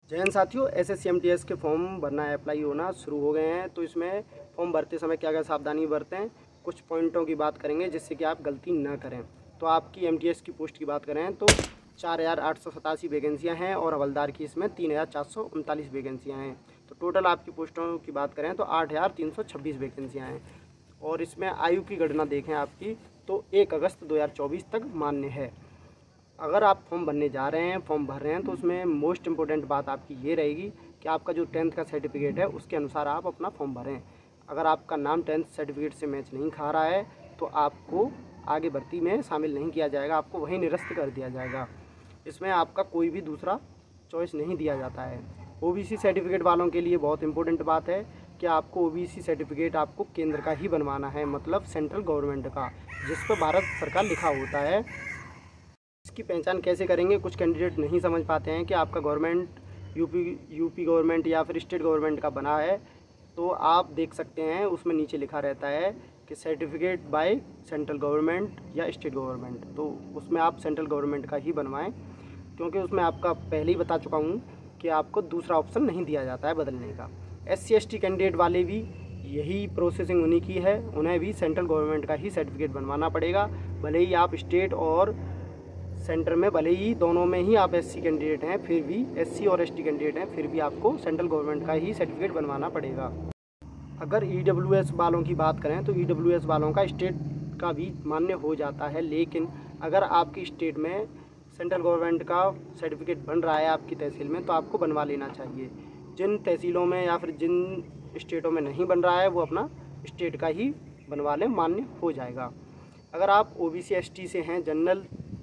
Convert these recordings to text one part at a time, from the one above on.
जय हिंद साथियों, SSC MTS के फॉर्म भरना है, अप्लाई होना शुरू हो गए हैं। तो इसमें फॉर्म भरते समय क्या क्या सावधानी बरतें, कुछ पॉइंटों की बात करेंगे जिससे कि आप गलती ना करें। तो आपकी एमटीएस की पोस्ट की बात करें तो 4,887 वैकेंसियाँ हैं और हवलदार की इसमें 3,439 वैकेंसियाँ हैं। तो टोटल आपकी पोस्टों की बात करें तो 8,326 वैकेंसियाँ हैं। और इसमें आयु की गणना देखें आपकी तो 1 अगस्त 2024 तक मान्य है। अगर आप फॉर्म भरने जा रहे हैं, फॉर्म भर रहे हैं, तो उसमें मोस्ट इम्पोर्टेंट बात आपकी ये रहेगी कि आपका जो 10th का सर्टिफिकेट है उसके अनुसार आप अपना फॉर्म भरें। अगर आपका नाम 10th सर्टिफिकेट से मैच नहीं खा रहा है तो आपको आगे भर्ती में शामिल नहीं किया जाएगा, आपको वहीं निरस्त कर दिया जाएगा। इसमें आपका कोई भी दूसरा चॉइस नहीं दिया जाता है। ओबीसी सर्टिफिकेट वालों के लिए बहुत इंपॉर्टेंट बात है कि आपको ओबीसी सर्टिफिकेट आपको केंद्र का ही बनवाना है, मतलब सेंट्रल गवर्नमेंट का, जिस पर भारत सरकार लिखा होता है। इसकी पहचान कैसे करेंगे, कुछ कैंडिडेट नहीं समझ पाते हैं कि आपका गवर्नमेंट यूपी गवर्नमेंट या फिर स्टेट गवर्नमेंट का बना है। तो आप देख सकते हैं उसमें नीचे लिखा रहता है कि सर्टिफिकेट बाय सेंट्रल गवर्नमेंट या स्टेट गवर्नमेंट। तो उसमें आप सेंट्रल गवर्नमेंट का ही बनवाएं, क्योंकि उसमें आपका पहले ही बता चुका हूँ कि आपको दूसरा ऑप्शन नहीं दिया जाता है बदलने का। SC/ST कैंडिडेट वाले भी यही प्रोसेसिंग उन्हीं की है, उन्हें भी सेंट्रल गवर्नमेंट का ही सर्टिफिकेट बनवाना पड़ेगा। भले ही आप स्टेट और सेंटर में, भले ही दोनों में ही आप SC कैंडिडेट हैं, फिर भी SC और ST कैंडिडेट हैं, फिर भी आपको सेंट्रल गवर्नमेंट का ही सर्टिफिकेट बनवाना पड़ेगा। अगर EWS वालों की बात करें तो EWS वालों का स्टेट का भी मान्य हो जाता है, लेकिन अगर आपकी स्टेट में सेंट्रल गवर्नमेंट का सर्टिफिकेट बन रहा है आपकी तहसील में तो आपको बनवा लेना चाहिए। जिन तहसीलों में या फिर जिन स्टेटों में नहीं बन रहा है वो अपना स्टेट का ही बनवा लें, मान्य हो जाएगा। अगर आप OBC ST से हैं, जनरल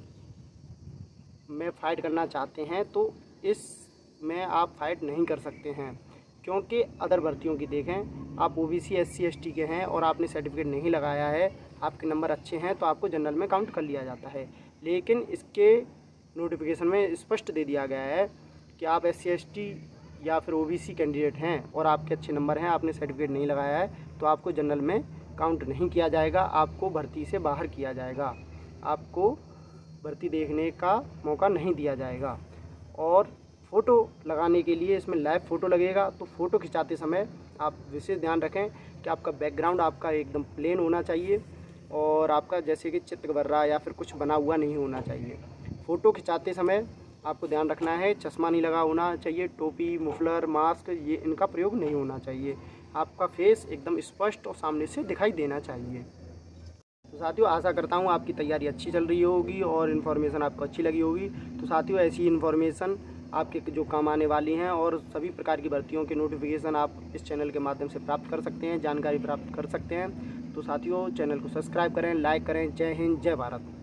में फ़ाइट करना चाहते हैं तो इसमें आप फ़ाइट नहीं कर सकते हैं, क्योंकि अदर भर्तियों की देखें, आप OBC SC/ST के हैं और आपने सर्टिफिकेट नहीं लगाया है, आपके नंबर अच्छे हैं तो आपको जनरल में काउंट कर लिया जाता है। लेकिन इसके नोटिफिकेशन में स्पष्ट दे दिया गया है कि आप SC/ST या फिर OBC कैंडिडेट हैं और आपके अच्छे नंबर हैं, आपने सर्टिफिकेट नहीं लगाया है तो आपको जनरल में काउंट नहीं किया जाएगा, आपको भर्ती से बाहर किया जाएगा, आपको भर्ती देखने का मौका नहीं दिया जाएगा। और फ़ोटो लगाने के लिए इसमें लाइव फ़ोटो लगेगा, तो फ़ोटो खिंचाते समय आप विशेष ध्यान रखें कि आपका बैकग्राउंड आपका एकदम प्लेन होना चाहिए और आपका जैसे कि चित्र बन रहा या फिर कुछ बना हुआ नहीं होना चाहिए। फ़ोटो खिंचाते समय आपको ध्यान रखना है चश्मा नहीं लगा होना चाहिए, टोपी, मुफलर, मास्क, ये इनका प्रयोग नहीं होना चाहिए। आपका फेस एकदम स्पष्ट और सामने से दिखाई देना चाहिए। तो साथियों, आशा करता हूँ आपकी तैयारी अच्छी चल रही होगी और इन्फॉर्मेशन आपको अच्छी लगी होगी। तो साथियों, ऐसी इन्फॉर्मेशन आपके जो काम आने वाली हैं और सभी प्रकार की भर्तियों के नोटिफिकेशन आप इस चैनल के माध्यम से प्राप्त कर सकते हैं, जानकारी प्राप्त कर सकते हैं। तो साथियों, चैनल को सब्सक्राइब करें, लाइक करें। जय हिंद, जय भारत।